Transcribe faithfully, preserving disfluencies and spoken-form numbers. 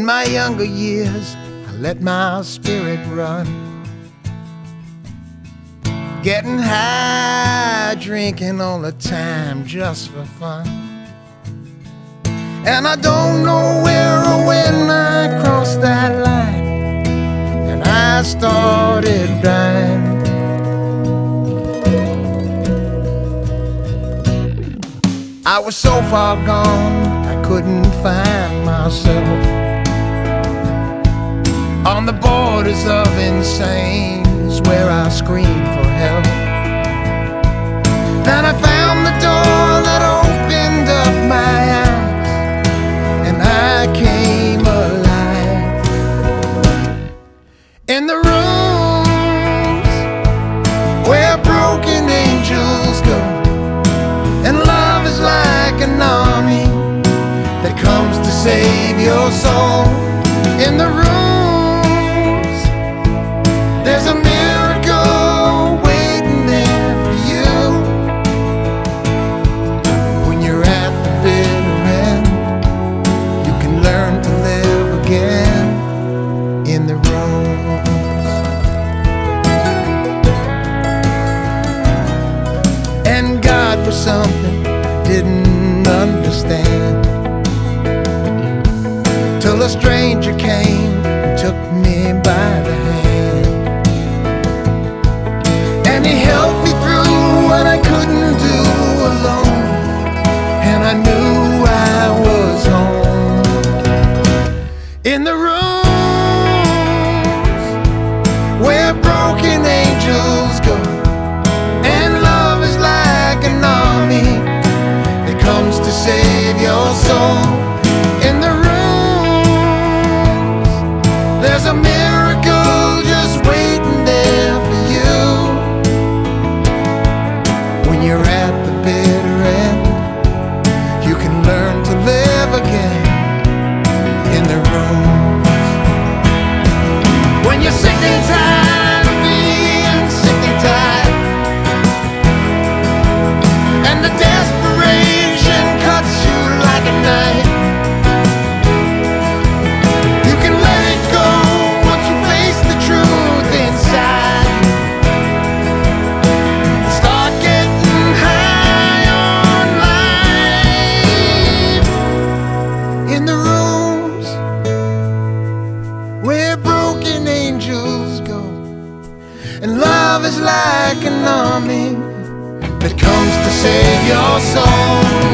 my younger years, I let my spirit run, getting high, drinking all the time just for fun. And I don't know where or when I crossed that line, and I started dying. I was so far gone, I couldn't find myself, on the borders of insane is where I screamed for help. Then I found the door that opened up my eyes, and I came alive. In the rooms where broken angels go, and love is like an army that comes to save your soul. In the rooms, there's a miracle waiting there for you. When you're at the bitter end, you can learn to live again. In the rooms, and God was something I didn't understand, till a stranger came and took me by the hand, and he helped me through what I couldn't do alone, and I knew I was home. In the rooms where broken angels go, and love is like an army that comes to save your soul. In the there's a miracle just waiting there for you. When you're at the bitter end, you can learn to live again. In the rooms, when you're sick and tired of being sick and tired, and the desperation cuts you like a knife, and love is like an army that comes to save your soul.